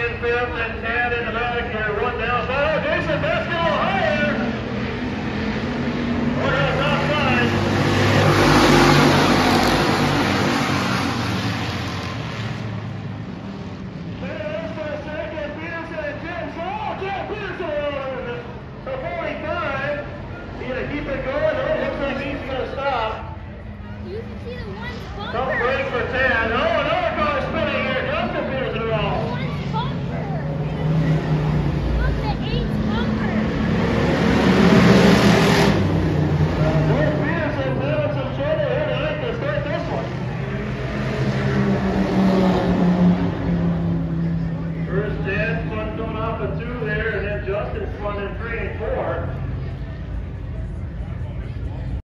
in fifth and Tad in the back here. One down. Oh, Jason, let's go higher. We're on the top side. There's for a second. Peterson and Jim. Oh, Jim Peterson. The 45. He's going to keep it going. Oh, looks like he's going to stop. You can see the one's bumper. Tough break for Tad. Oh, another car spinning here. Justin Peterson wrong. The one's bumper. Look at 8's bumper. George Peterson's having some trouble here tonight to start this one. First Tad spun going off at 2 there, and then Justin spun in 3 and 4.